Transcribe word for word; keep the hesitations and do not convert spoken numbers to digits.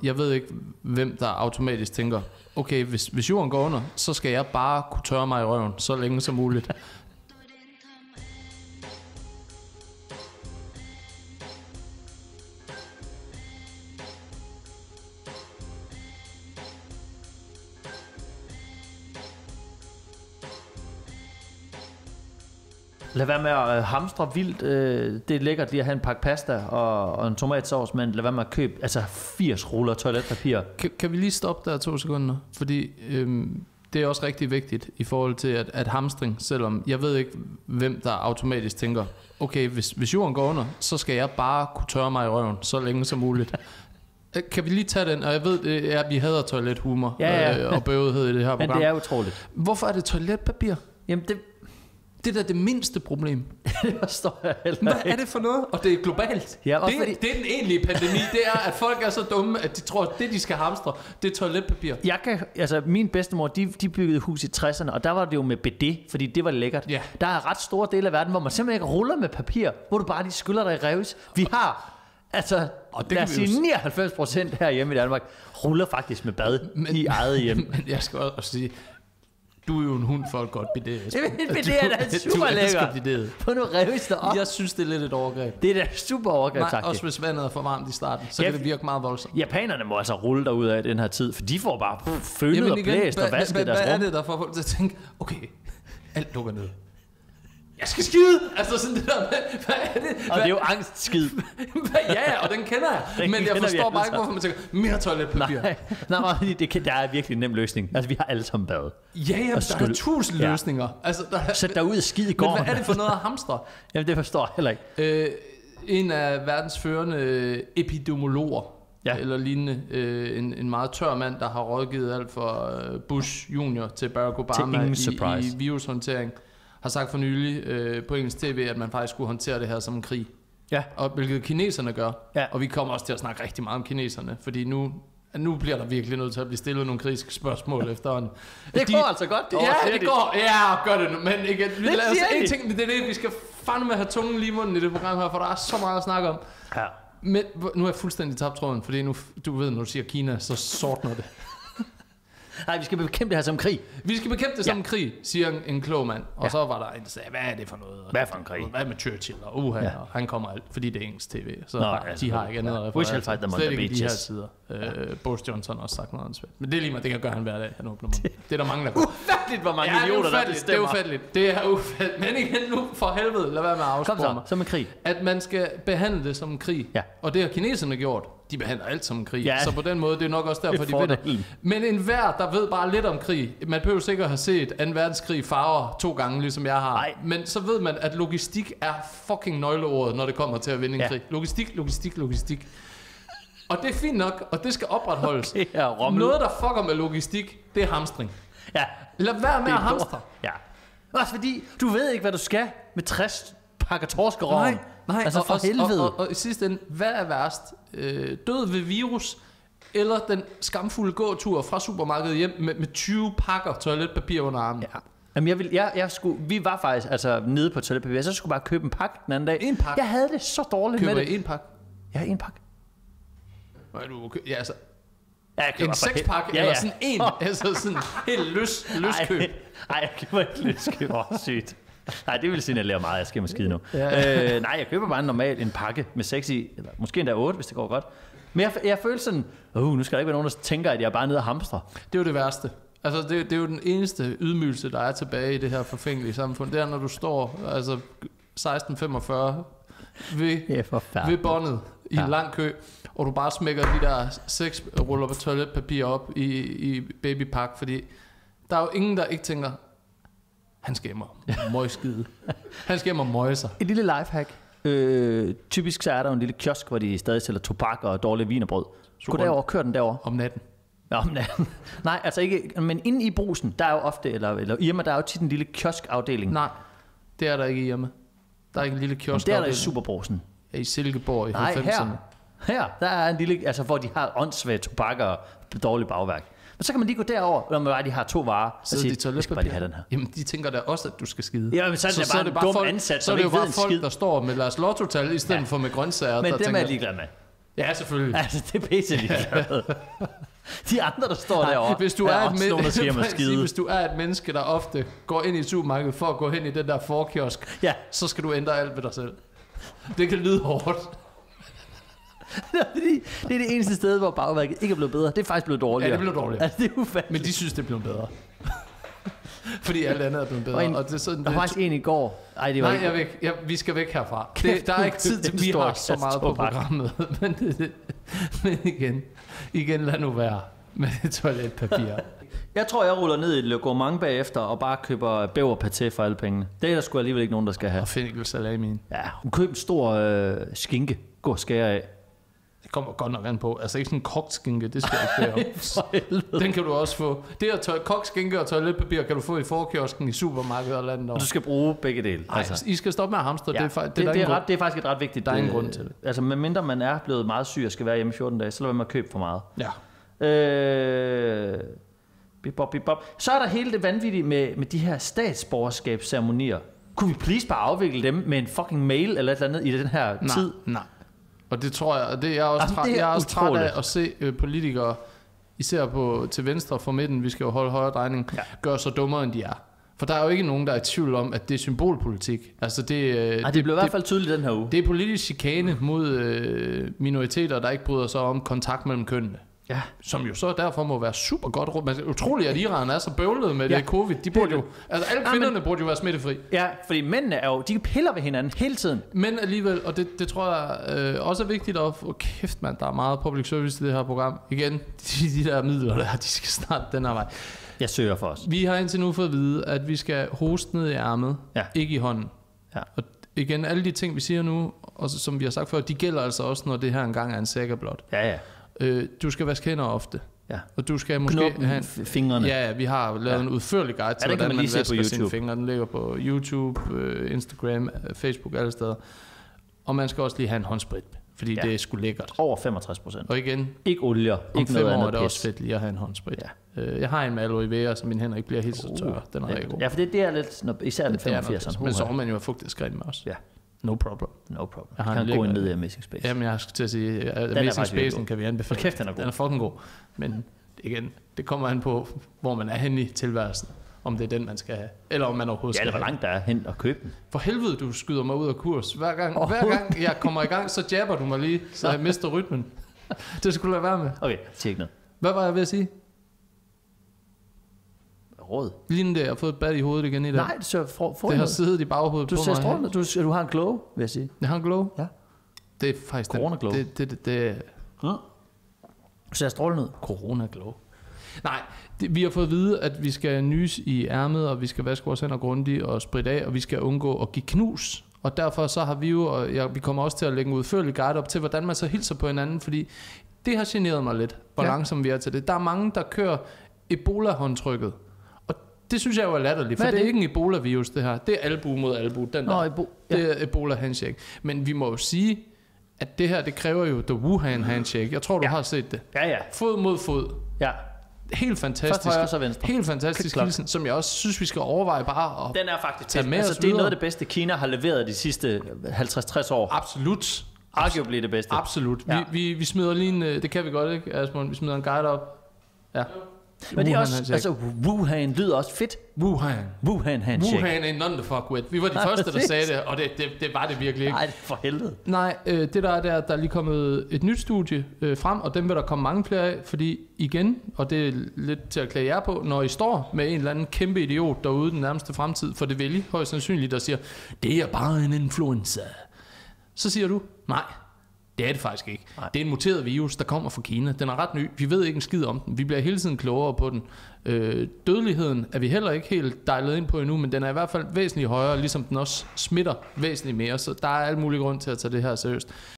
jeg ved ikke, hvem der automatisk tænker, okay, hvis, hvis jorden går under, så skal jeg bare kunne tørre mig i røven, så længe som muligt. Lad være med at hamstre vildt. Det er lækkert lige at have en pakke pasta og, og en tomatsauce, men lad være med at købe altså firs ruller toiletpapir. Kan, kan vi lige stoppe der to sekunder? Fordi øhm, det er også rigtig vigtigt i forhold til at, at hamstring, selvom jeg ved ikke, hvem der automatisk tænker, okay, hvis, hvis jorden går under, så skal jeg bare kunne tørre mig i røven, så længe som muligt. Kan vi lige tage den? Og jeg ved, det er, at vi hader toilethumor ja, ja. Øh, og bøvethed i det her program. Men det er utroligt. Hvorfor er det toiletpapir? Jamen det... Det er da det mindste problem. Det forstår jeg heller ikke. Hvad er det for noget? Og det er globalt. Ja, det, fordi... det er den egentlige pandemi. Det er, at folk er så dumme, at de tror, at det, de skal hamstre, det er toiletpapir. Jeg kan, altså, min bedstemor, de, de byggede hus i tresserne, og der var det jo med bidet, fordi det var lækkert. Ja. Der er ret store dele af verden, hvor man simpelthen ikke ruller med papir, hvor du bare lige skyller dig i revs. Vi har... Altså, og det lad os sige, nioghalvfems procent herhjemme i Danmark ruller faktisk med bad men, i eget hjem. Men jeg skal også sige, du er jo en hund for et godt bidet. Bidet er da super lækker. Få nu revs dig op. Jeg synes, det er lidt et overgreb. Det er da super overgreb, Nej, sagt. Også hvis vandet er for varmt i starten, så ja, kan det virke meget voldsomt. Japanerne må altså rulle derud af den her tid, for de får bare følet og blæst og vasket deres rum. Hvad er det, der får folk til at tænke, okay, alt lukker ned. Jeg skal skide! Altså sådan det der med, hvad er det? Og det er jo angstskid. Ja, og den kender jeg. Den men jeg forstår bare ikke, hvorfor man tænker, mere toiletpapir. Nej, nej, det kan, der er virkelig en nem løsning. Altså, vi har alle sammen bad. Ja, ja, der er tusind ja. løsninger. Altså, der, Sæt dig ud og skid i gården. Men hvad er det for noget at hamstre? Jamen, det forstår jeg heller ikke. Øh, en af verdens førende epidemiologer, ja. eller lignende, øh, en, en meget tør mand, der har rådgivet alt fra Bush junior til Barack Obama til i, i virushåndtering, har sagt for nylig øh, på engelsk tv, at man faktisk skulle håndtere det her som en krig. Ja. Og hvilket kineserne gør. Ja. Og vi kommer også til at snakke rigtig meget om kineserne, fordi nu, nu bliver der virkelig nødt til at blive stillet nogle kritiske spørgsmål efterhånden. Det de, går altså godt. Det ja, det går. Ja, gør det nu. Men ikke, vi lader os de. en ting, det er det, vi skal fandme have tungen lige i munden i det program her, for der er så meget at snakke om. Ja. Men nu er jeg fuldstændig tabt tråden, fordi nu, du ved, når du siger Kina, så sortner det. Nej, vi skal bekæmpe det her som krig. Vi skal bekæmpe det som ja. en krig, siger en, en klog mand. Og ja. så var der en, der sagde, hvad er det for noget? Hvad for en krig? Hvad med Churchill? Og uha, ja. og han kommer alt, fordi det er engelsk tv. Så Nå, har, altså, de har ikke andet ja. referat. Slet ikke de her beaches. sider. Ja. Øh, Boris Johnson har også sagt noget ansvaret. Men det er lige meget, det kan gøre han hver dag. Han åbner munden. Det er der mange, der gør. Ufatteligt, hvor mange ja, idioter, der Det bestemmer. er ufatteligt. Det er ufatteligt. Men igen nu, for helvede, lad være med at afspore mig. Som en krig. At man skal behandle det som en krig. Ja. Og det har kineserne gjort. De behandler alt som en krig. Ja. Så på den måde, det er nok også derfor, de vinder. Men enhver, der ved bare lidt om krig, man behøver sikkert have set anden verdenskrig farver to gange, ligesom jeg har. Nej. Men så ved man, at logistik er fucking nøgleordet, når det kommer til at vinde en ja. krig. Logistik, logistik, logistik. Og det er fint nok, og det skal opretholdes. Okay, ja, noget, der fucker med logistik, det er hamstring. Ja. Lad være med at hamstre. Ja. Også fordi, du ved ikke, hvad du skal med tres pakker torskerov. Nej, nej. Altså for og, helvede. Og, og, og, og i sidste ende, hvad er værst? Øh, død ved virus, eller den skamfulde gåtur fra supermarkedet hjem med, med tyve pakker toiletpapir under armen? Ja. Jamen jeg vil, jeg, jeg skulle, vi var faktisk altså nede på toiletpapir, så skulle bare købe en pakke den anden dag. En pakke? Jeg havde det så dårligt Køber med det. Køber en pakke? Ja, en pakke. Hvad er du? Ja, altså... Ja, en sekspakke, ja, ja. Eller sådan en, altså sådan helt løs, løskøb. Nej, jeg køber ikke løskøb, hvor sygt. Nej, det vil signalere meget, jeg skal mig skide nu. Ja. Øh, nej, jeg køber bare en normal en pakke med seks i, eller måske endda otte, hvis det går godt. Men jeg, jeg føler sådan, uh, nu skal der ikke være nogen, der tænker, at jeg er bare nede og hamstrer. Det er jo det værste. Altså, det, det er jo den eneste ydmygelse, der er tilbage i det her forfængelige samfund. Det er, når du står altså seksten femogfyrre ved, ved båndet i ja. en lang kø, og du bare smækker de der seks ruller på toiletpapir op i, i babypakke, fordi der er jo ingen, der ikke tænker, han skal hjem og møgskide. Han skal hjem og møge sig. Et lille lifehack. Øh, typisk så er der en lille kiosk, hvor de stadig sælger tobak og dårlige vinerbrød. Gå derover, kør den derover. Om natten. Ja, om natten. Nej, altså ikke, men inde i brusen, der er jo ofte, eller, eller Irma, der er jo tit en lille kioskafdeling. Nej, det er der ikke i Irma. Der er ikke en lille kioskafdeling. Det er der i Superbrusen. Ja, i Silkeborg i Nej, halvfemserne. Her, her, der er en lille, altså hvor de har åndssvagt tobak og dårlig bagværk. Men så kan man lige gå derover, når man bare de har to varer, og sige, de jeg skal bare lige have den her. Jamen, de tænker da også, at du skal skide. Ja, men så er det, så, bare, så er det bare en dum folk, ansat, så er det jo bare folk, skid. der står med deres lottotal, i stedet ja. for med grøntsager. Men der dem tænker, er jeg ligeglad med. Ja, selvfølgelig. Altså, det er pisse ligeglade. De andre, der står Nej, derovre, hvis du er, er, er også et nogen, der siger mig skide. Hvis du er et menneske, der ofte går ind i supermarkedet for at gå hen i den der forkiosk, ja. så skal du ændre alt ved dig selv. Det kan lyde hårdt. det, er det, det er det eneste sted, hvor bagværket ikke er blevet bedre. Det er faktisk blevet dårligere. Ja, det er blevet dårligere. Altså, det er ufatteligt. Men de synes, det er blevet bedre. Fordi alt andet er blevet bedre. Og, en, og det er sådan, der var faktisk en i går. Ej, det var Nej, ikke... jeg væk. Jeg, vi skal væk herfra. Det, der er ikke tid til, vi har så meget på programmet. Men, det, men igen, igen, lad nu være med det toiletpapir. Jeg tror, jeg ruller ned i Le Gourmand bagefter og bare køber bæverpaté for alle pengene. Det er der sgu alligevel ikke nogen, der skal have. Og fennikelsalami. Ja, køb en stor øh, skinke. Gå og skære af. Det kommer godt nok an på. Altså ikke sådan en kogt skinke, det skal jeg ikke bære. Den kan du også få. Det her tøj, kogt skinke og toiletpapir kan du få i forkiosken i supermarkedet og landet over. Du skal bruge begge dele. Altså. I skal stoppe med at hamstre. Ja, det, er, det, det, er det, er ret, det er faktisk et ret vigtigt. Der er ingen grund til det. Altså medmindre man er blevet meget syg og skal være hjemme i fjorten dage, så lader man købe for meget. Ja. Øh, bibop, bibop. Så er der hele det vanvittige med, med de her statsborgerskabsceremonier. Kunne vi please bare afvikle dem med en fucking mail eller et eller andet i den her nej, tid? Nej. Og det tror jeg, og det er jeg også, altså, træt, er jeg er også træt af at se øh, politikere, især på, til venstre for midten, vi skal jo holde højre drejning, ja. gøre så dummere end de er. For der er jo ikke nogen, der er i tvivl om, at det er symbolpolitik. Altså det, øh, Ej, det, det blev i hvert fald tydeligt den her uge. Det er politisk chikane mod øh, minoriteter, der ikke bryder sig om kontakt mellem kønnene. Ja. Som jo så derfor må være super godt råd. Men utroligt, at Iran er så bøvlet med ja. det covid. De burde jo, altså alle kvinderne ja, men, burde jo være smittefri. Ja, fordi mændene er jo, de piller ved hinanden hele tiden. Men alligevel, og det, det tror jeg øh, også er vigtigt at få kæft, mand, der er meget public service i det her program. Igen, de, de der midler der, de skal snart den her vej. Jeg søger for os. Vi har indtil nu fået at vide, at vi skal hoste ned i ærmet, ja. ikke i hånden. Ja. Og igen, alle de ting, vi siger nu, og som vi har sagt før, de gælder altså også, når det her engang er en sækker blot. Ja, ja. Øh, du skal vaske hænder ofte. Ja. Og du skal måske Knuppen, have fingrene. Ja, vi har lavet ja. en udførlig guide til, ja, hvordan man, man vasker sine fingre. Den ligger på YouTube, Instagram, Facebook, alle steder. Og man skal også lige have en håndsprit, fordi ja. det er sgu lækkert. Over femogtres procent. Og igen, ikke olier, om ikke fem noget år andet er det også fedt lige at have en håndsprit. Ja. Jeg har en med aloe vera, så mine hænder ikke bliver helt så tørre. Den er rigtig god. Ja, for det, det er lidt, især den femogfirs. Men så må man jo have fugtighedscreme med også. Ja. No problem. No problem. Jeg har kan gå ind ned i Amazing Space. Jamen, jeg skal til at sige, at Amazing Space kan vi anbefale. Kæft, den er god. Den er fucking god. Men igen, det kommer an på, hvor man er henne i tilværelsen. Om det er den, man skal have. Eller om man overhovedet ja, skal have. Ja, hvor langt der er hen og købe den. For helvede, du skyder mig ud af kurs. Hver gang, oh. hver gang jeg kommer i gang, så jabber du mig lige, så jeg mister rytmen. Det skulle lade være med. Okay, tjek ned. Hvad var jeg ved at sige? Råd. Lige det, jeg har fået et bad i hovedet igen i dag. Nej, det, ser for, for det har siddet i baghovedet du på ser mig. Strålende. Du, du har en glow, vil jeg sige. Jeg har en glow? Ja. Det er faktisk Corona glow. Det, det, det, det, ja. Du ser strålende ud. Corona glow. Nej, det, vi har fået at vide, at vi skal nys i ærmet, og vi skal vaske vores hænder grundigt og spritte af, og vi skal undgå at give knus. Og derfor så har vi jo, og ja, vi kommer også til at lægge en udførlig guide op til, hvordan man så hilser på hinanden, fordi det har generet mig lidt, hvor ja. langsomt vi er til det. Der er mange, der kører Ebola-håndtrykket. Det synes jeg jo er latterligt, for er det? det er ikke en Ebola-virus, det her. Det er albu mod albu. Den Nå, der. Ebo- ja. Det er Ebola-handshake. Men vi må jo sige, at det her, det kræver jo The Wuhan-handshake. Jeg tror, du ja. har set det. Ja, ja. Fod mod fod. Ja. Helt fantastisk. Først højre, så venstre. Helt fantastisk hilsen, som jeg også synes, vi skal overveje bare at Den er faktisk tage med altså, os det er noget af det bedste, Kina har leveret de sidste halvtreds til tres år. Absolut. Arguably det bedste. Absolut. Ja. Vi, vi, vi smider lige en, det kan vi godt, ikke, Asmund? Vi smider en guide op. Ja. Men det er også, altså Wuhan lyder også fedt. Wuhan. Wuhan handshake. Wuhan ain't none to fuck with. Vi var de Nej, første, der sagde det, og det, det, det var det virkelig ikke. Nej, for helvede. Nej, øh, det der er, der, der er lige kommet et nyt studie øh, frem, og dem vil der komme mange flere af, fordi igen, og det er lidt til at klage jer på, når I står med en eller anden kæmpe idiot derude den nærmeste fremtid, for det vil I højst sandsynligt, der siger, det er bare en influenza. Så siger du, nej. Det er det faktisk ikke. Nej. Det er en muteret virus, der kommer fra Kina. Den er ret ny. Vi ved ikke en skid om den. Vi bliver hele tiden klogere på den. Øh, dødeligheden er vi heller ikke helt dejlet ind på endnu, men den er i hvert fald væsentligt højere, ligesom den også smitter væsentligt mere. Så der er alle mulige grund til at tage det her seriøst.